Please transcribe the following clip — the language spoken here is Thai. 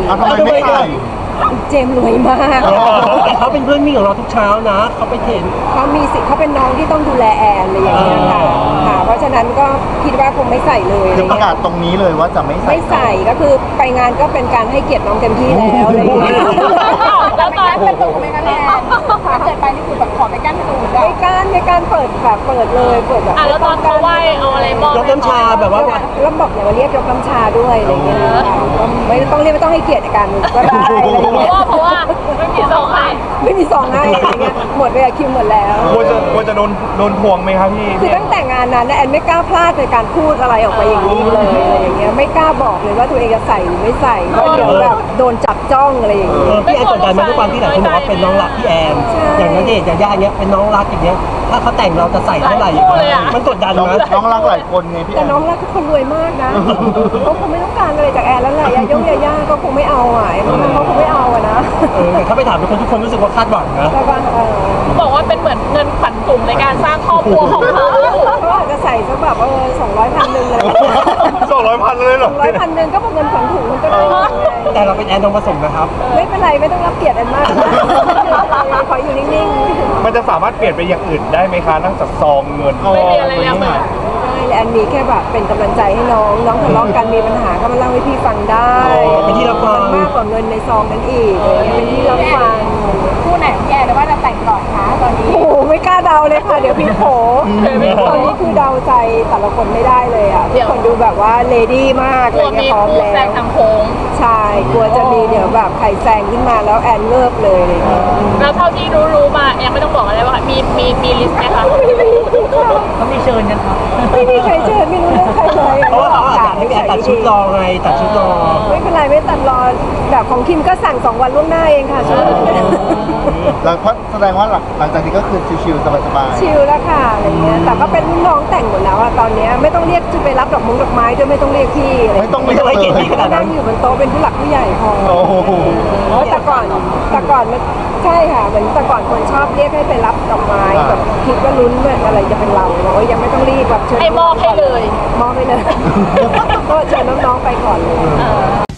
ทำไมไม่ใส่เจมรวยมากแต่เขาเป็นเพื่อนวิ่งของเราทุกเช้านะเขาไปเทรนเขามีสิทธิ์เขาเป็นน้องที่ต้องดูแลแอนอะไรอย่างเงี้ยค่ะเพราะฉะนั้นก็คิดว่าคงไม่ใส่เลยคือประกาศตรงนี้เลยว่าจะไม่ใส่ก็คือไปงานก็เป็นการให้เกียรติน้องเต็มที่แล้วอะไรอย่างเงี้ยแล้วตอนนั้นเป็นตูไหมคะแอนถ้าเกิดไปนี่คือแบบขอไม่กั้นตูไม่การเปิดแบบเปิดเลยเปิดแบบแล้วตอนเขาไหวเอาอะไรมองยกน้ำชาแบบว่าแล้วบอกอย่ามาเรียกยกน้ำชาด้วยอะไรเงี้ยไม่ต้องเรียกไม่ต้องให้เกียรติกันก็ได้เพราะว่าไม่มีซองให้อะไรเงี้ยหมดเวลาคิวหมดแล้วกลัวจะโดนทวงไหมครับพี่คือตั้งแต่งานนั้นแอนไม่กล้าพลาดในการพูดอะไรออกไปอย่างนี้เลยอะไรอย่างเงี้ยไม่กล้าบอกเลยว่าตัวเองจะใส่หรือไม่ใส่เพราะเดี๋ยวแบบโดนจับจ้องอะไรอย่างเงี้ยพี่แอนกดดันมาทุกวันที่หลายคนบอกว่าเป็นน้องรักพี่แอนอย่างนั้นเดชอย่างย่าเงี้ยเป็นน้องรักอย่างเงี้ยถ้าเขาแต่งเราจะใส่เท่าไหร่มันกดดันนะน้องรักหลายคนไงพี่แต่น้องรักทุกคนรวยมากนะเขาคงไม่ต้องการอะไรจากแอนแล้วแหละย่าก็คงไม่เอาเขาคงไม่เอานะแต่ถ้าไปถามทุกคนรู้สึกว่าคาดหวังนะบอกว่าเป็นเหมือนเงินขวัญถุงในการสร้างครอบครัวของเขาเขาอาจจะใส่สักแบบ200,000นึงเลย 200,000เลยเหรอ 200,000นึงก็เป็นเงินขวัญถุงมันก็ได้แต่เราเป็นแอนทองผสมนะครับไม่เป็นไรไม่ต้องรับเกียรติแอนมากขออยู่นิ่งๆมันจะสามารถเปลี่ยนไปอย่างอื่นได้ไหมคะนอกจากซองเงินไม่มีอะไรแล้วมั้ยแอนมีแค่แบบเป็นกำลังใจให้น้องทะเลาะกันมีปัญหาก็มาเล่าให้พี่ฟังได้เป็นที่รับฟังมากกว่าเงินในซองนั้นอีกเป็นที่รับฟังคู่ไหนแย่หรือว่าจะแต่งก่อนคะตอนนี้โอ้ไม่กล้าเดาเลยค่ะเดี๋ยวพี่โผตอนนี้คือเดาใจแต่ละคนไม่ได้เลยอ่ะทุกคนดูแบบว่าเลดี้มากเลยพร้อมแล้วแซงทางโค้งใช่กลัวจะมีเดี๋ยวแบบใครแซงขึ้นมาแล้วแอนเลิกเลยอะไรเงี้ยแล้วเท่าที่รู้มายังไม่ต้องบอกอะไรว่ามีลิสต์ไหมคะเขามีเชิญกันครับไม่มีใครเชิญไม่รู้เรื่องใครเลยเพราะว่าเขาอาจจะให้แอนตัดชุดรอไงตัดชุดรอไม่เป็นไรไม่ตัดรอแบบของคิมก็สั่ง2 วันล่วงหน้าเองค่ะชุดแล้วแสดงว่าหลังจากนี้ก็คือชิลๆสบายๆชิลแล้วค่ะอะไรเงี้ยแต่ก็เป็นน้องแต่งหมดแล้วอะตอนนี้ไม่ต้องเรียกจะไปรับดอกไม้ด้วยไม่ต้องเรียกพี่ไม่ต้องให้เกียรติพี่ขนาดนั้นนั่งอยู่บนโต๊ะเป็นผู้หลักผู้ใหญ่พอแต่ก่อนใช่ค่ะเหมือนแต่ก่อนคนชอบเรียกให้ไปรับดอกไม้แบบคิดว่าลุ้นว่าอะไรจะเป็นเราบอกว่ายังไม่ต้องรีบแบบเชิญให้มอบให้เลยก็เชิญน้องๆไปก่อนเลย